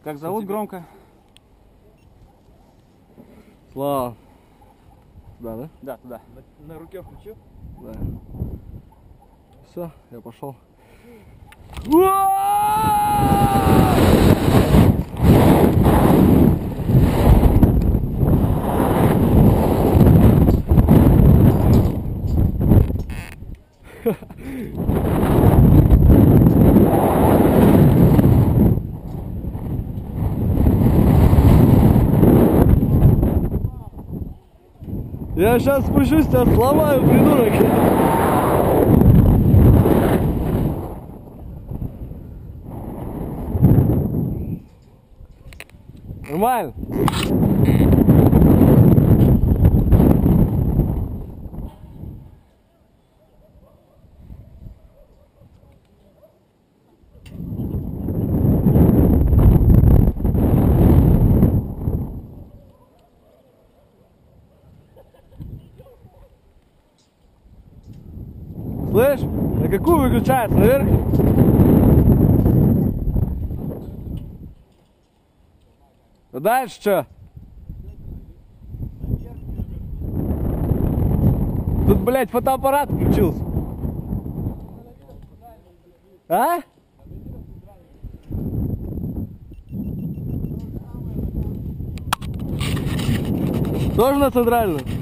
Как зовут громко? Слава. Да, да? Да, туда. На руке включил? Да. Все, я пошел. Я сейчас спущусь, тебя сломаю, придурок. Нормально. Слышь, на какую выключается? Наверх? А дальше что? Тут, блядь, фотоаппарат включился. А? Тоже на центральную?